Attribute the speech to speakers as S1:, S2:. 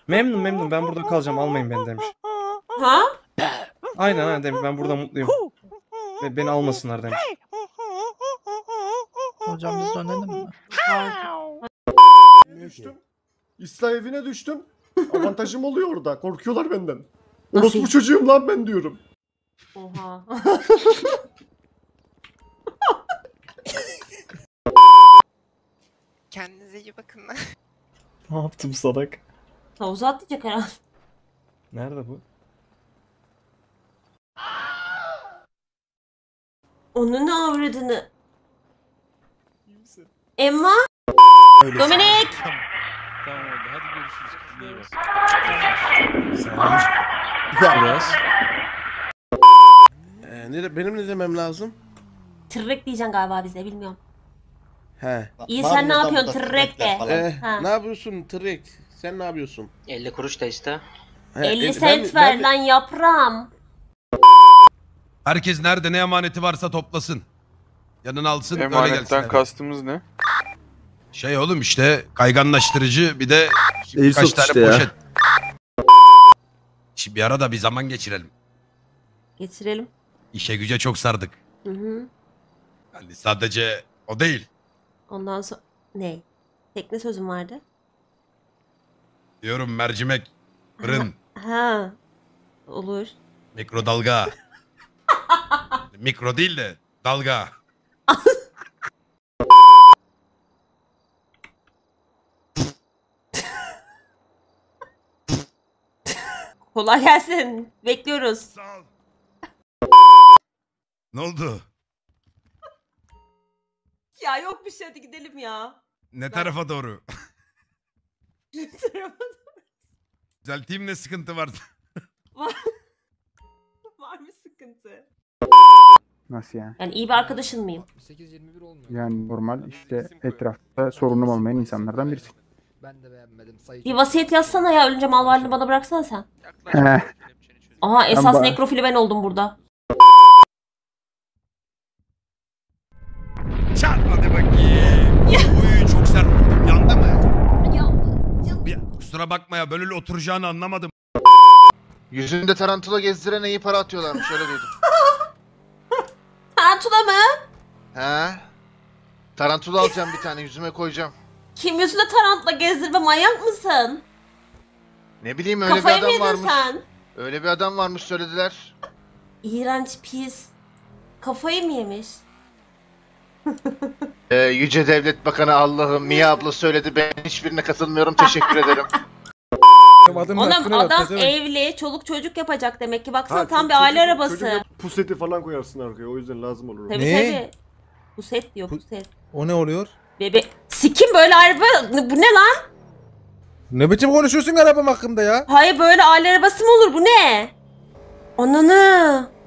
S1: Memnun ben burada kalacağım almayın beni demiş.
S2: Ha?
S1: Aynen demiş ben burada mutluyum. Ve beni almasınlar demiş.
S3: Hocam biz dönelim mi?
S4: Düştüm. İslah evine düştüm. Avantajım oluyor orada. Korkuyorlar benden.
S2: Nasıl?
S4: Orospu çocuğum lan ben diyorum.
S2: Oha.
S5: Kendinize iyi bakın.
S1: Ne yaptım salak?
S2: Havuza atlayacak herhalde.
S1: Nerede bu?
S2: Onun ne avradını? Emma? Dominik!
S6: Tamam oldu. Hadi görüşürüz. Kendine iyi bak.
S7: Biraz. Benim ne demem lazım?
S2: Tırrek diyeceksin galiba bize bilmiyorum.
S7: He.
S2: İyi sen ne yapıyorsun tırrek de? Ha.
S7: Ne yapıyorsun Trek? Sen ne yapıyorsun?
S8: 50 kuruş da iste.
S2: 50 sent ver lan yaprağım.
S9: Herkes nerede ne emaneti varsa toplasın. Yanına alsın öyle
S6: Emanetten
S9: gelsin.
S6: kastımız ne?
S9: Şey oğlum işte kayganlaştırıcı bir de
S10: Airsoft
S9: birkaç tane
S10: işte ya.
S9: poşet. Şimdi bir ara da bir zaman geçirelim.
S2: Getirelim.
S9: İşe güce çok sardık.
S2: Hı hı.
S9: Yani sadece o değil.
S2: Ondan sonra... Ne? Tekne sözüm vardı.
S9: Diyorum mercimek, fırın,
S2: Ha. Olur.
S9: mikrodalga. Mikro değil de dalga.
S2: Kolay gelsin. Bekliyoruz.
S9: Sağ ol. Ne oldu?
S2: Ya yok bir şey hadi gidelim ya.
S9: Ne tarafa doğru? Düzelteyim ne sıkıntı varsa.
S2: Var mı sıkıntı?
S10: Nasıl yani?
S2: Yani iyi bir arkadaşın mıyım?
S3: 8-21 olmuyor.
S10: Yani normal işte etrafta sorunum olmayan insanlardan birisi.
S3: Ben de beğenmedim. Sayı
S2: Bir vasiyet yazsana ya ölünce mal varlığını bana bıraksana sen.
S10: He.
S2: Aha esas
S10: Ama-
S2: nekrofili ben oldum burada.
S9: Çarpmadı bakayım. Uy çok sert vurdum. Yandı mı?
S2: Ya,
S9: Kusura bakma ya böyle oturacağını anlamadım.
S11: Yüzünde tarantula gezdirene iyi para atıyorlarmış öyle duydum.
S2: tarantula mı?
S11: He? Tarantula alacağım bir tane yüzüme koyacağım.
S2: Kim yüzüne tarantula gezdirme manyak mısın?
S11: Ne bileyim öyle
S2: Kafayı
S11: bir
S2: mı
S11: adam
S2: yedin
S11: varmış.
S2: sen?
S11: Öyle bir adam varmış söylediler.
S2: İğrenç pis. Kafayı mı yemiş?
S11: Yüce Devlet Bakanı Allah'ım Mia abla söyledi ben hiçbirine katılmıyorum teşekkür ederim.
S2: Oğlum adam evli, çoluk çocuk yapacak demek ki. Baksana tam bir aile arabası.
S4: Puseti falan koyarsın arkaya o yüzden lazım olur.
S2: Tabii tabii. Puset diyor puset.
S10: O ne oluyor?
S2: Bebe sikim böyle araba bu ne lan?
S10: Ne biçim konuşuyorsun arabam hakkında ya?
S2: Hayır böyle aile arabası mı olur bu ne? Ananı.